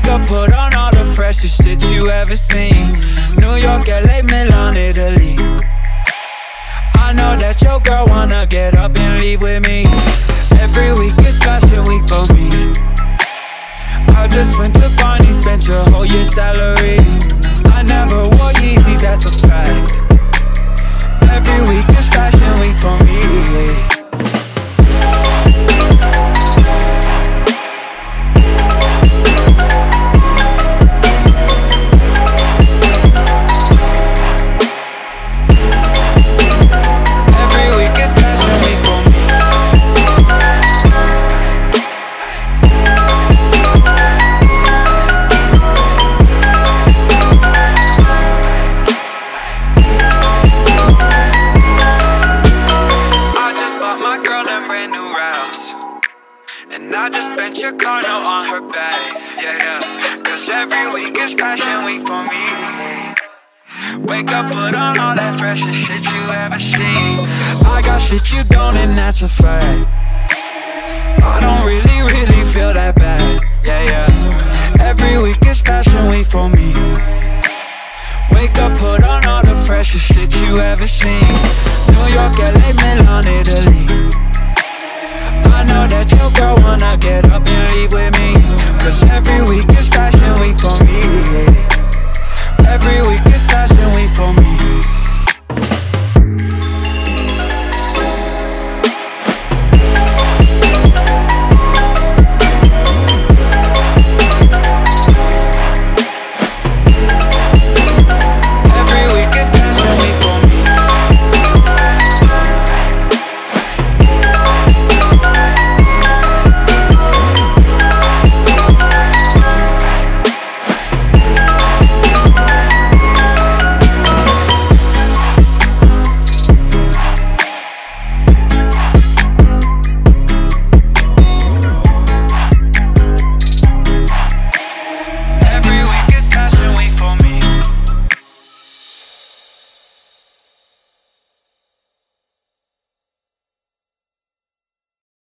up, put on all the freshest shit you ever seen. New York, LA, Milan, Italy. I know that your girl wanna get up and leave with me. Every week is fashion week for me. I just went to Barney, spent your whole year's salary. I never wore Yeezys, that's a fact. Every week is fashion week for me. And I just spent your car note on her back, yeah, yeah. Cause every week is fashion week for me. Wake up, put on all that freshest shit you ever seen. I got shit you don't, and that's a fact. I don't really feel that bad, yeah, yeah. Every week is fashion week for me. Wake up, put on all the freshest shit you ever seen. New York, LA, Milan, Italy. I know that your girl wanna get up and leave with me. Cause every week is fashion week for me. Every week is fashion